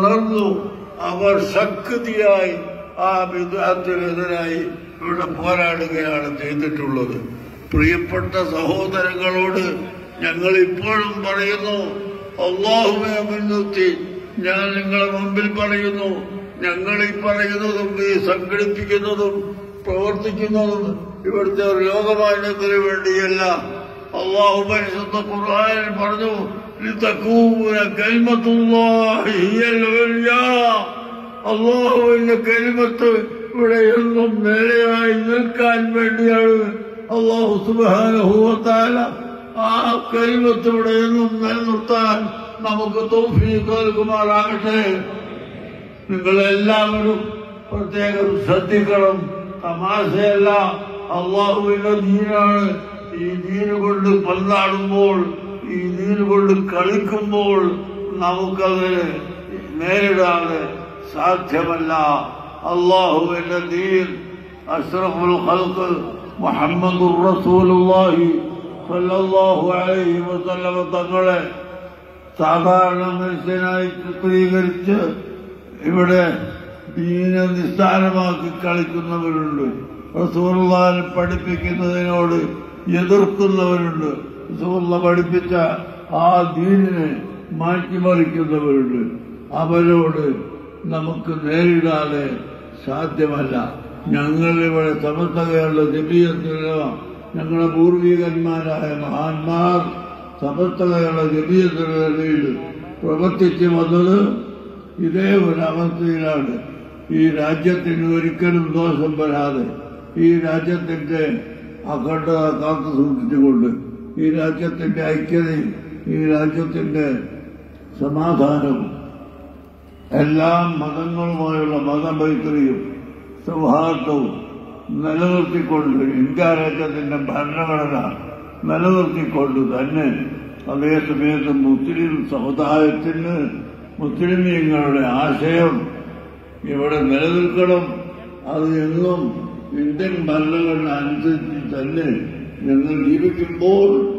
വളർന്നു. അവർ ശക്തിയായി ആ ബിദ്അത്തിനെതിരായി ഇവിടെ പോരാടുകയാണ് ചെയ്തിട്ടുള്ളത്. പ്രിയപ്പെട്ട സഹോദരങ്ങളോട് ഞങ്ങൾ ഇപ്പോഴും പറയുന്നു, അല്ലാഹുവെ മുൻനിർത്തി ഞാൻ നിങ്ങളെ മുമ്പിൽ പറയുന്നു, ഞങ്ങൾ ഈ പറയുന്നതും ഈ സംഘടിപ്പിക്കുന്നതും പ്രവർത്തിക്കുന്നതും ഇവിടുത്തെ ഒരു ലോകമാന്യത്തിന് വേണ്ടിയല്ല. അല്ലാഹു പരിശുദ്ധ ഖുർആനിൽ പറഞ്ഞു, ലിതകൂന കലിമത്തുല്ലാഹി ഹിയൽ ഉൽയാ. അല്ലാഹുവിന്റെ കലിമത്ത് ഇവിടെ എന്നും നേരെയായി നിൽക്കാൻ വേണ്ടിയാണ് അല്ലാഹു സുബ്ഹാനഹു വ തആല ആ കലിമത്ത് ഇവിടെ എന്നും നിലനിർത്താൻ നമുക്ക് തൗഫീഖ് നൽകുമാറാകട്ടെ. നിങ്ങളെല്ലാവരും പ്രത്യേകം ശ്രദ്ധിക്കണം. തമാശയല്ല, അള്ളാഹുവിന്റെ ദീനാണ്. ഈ ദീന് കൊണ്ട് പന്താടുമ്പോൾ, ഈ ദീന് കൊണ്ട് കളിക്കുമ്പോൾ നമുക്കത് നേരിടാതെ സാധ്യമല്ല. അള്ളാഹുവിന്റെ ദീൻ അഷ്റഫുൽ ഖൽഖ് മുഹമ്മദുർ റസൂലുള്ളാഹി സ്വല്ലല്ലാഹു അലൈഹി വസല്ലം തങ്ങളെ സാധാരണ മനുഷ്യനായി ചിത്രീകരിച്ച് ഇവിടെ ദീനെ നിസ്സാരമാക്കി കളിക്കുന്നവരുണ്ട്. റസൂലുള്ളാഹിനെ പഠിപ്പിക്കുന്നതിനോട് എതിർക്കുന്നവരുണ്ട്. റസൂലുള്ളാഹി പഠിപ്പിച്ച ആ ദീനിനെ മാറ്റിമറിക്കുന്നവരുണ്ട്. അവരോട് നമുക്ക് നേരിടാതെ സാധ്യമല്ല. ഞങ്ങളിവിടെ സമസ്ത കേരള ജമിയത്തുലമ, ഞങ്ങളുടെ പൂർവികന്മാരായ മഹാന്മാർ സമസ്ത കേരള ജമിയത്തുലമയിൽ പ്രവർത്തിച്ചു വന്നത് ഇതേ ഒരവസ്ഥയിലാണ്. ഈ രാജ്യത്തിന് ഒരിക്കലും ദോഷം വരാതെ, ഈ രാജ്യത്തിന്റെ അഖണ്ഡത കാത്തു സൂക്ഷിച്ചുകൊണ്ട്, ഈ രാജ്യത്തിന്റെ ഐക്യതയും ഈ രാജ്യത്തിന്റെ സമാധാനവും എല്ലാ മതങ്ങളുമായുള്ള മതമൈത്രിയും സൗഹാർദ്ദവും നിലനിർത്തിക്കൊണ്ട്, ഇന്ത്യ രാജ്യത്തിന്റെ ഭരണഘടന നിലനിർത്തിക്കൊണ്ട് തന്നെ അതേസമയത്ത് മുസ്ലിം സമുദായത്തിന് മുസ്ലിമീങ്ങളുടെ ആശയം ഇവിടെ നിലനിൽക്കണം. അത് എന്നും ഇന്ത്യൻ ഭരണഘടന അനുസരിച്ച് തന്നെ ഞങ്ങൾ ജീവിക്കുമ്പോൾ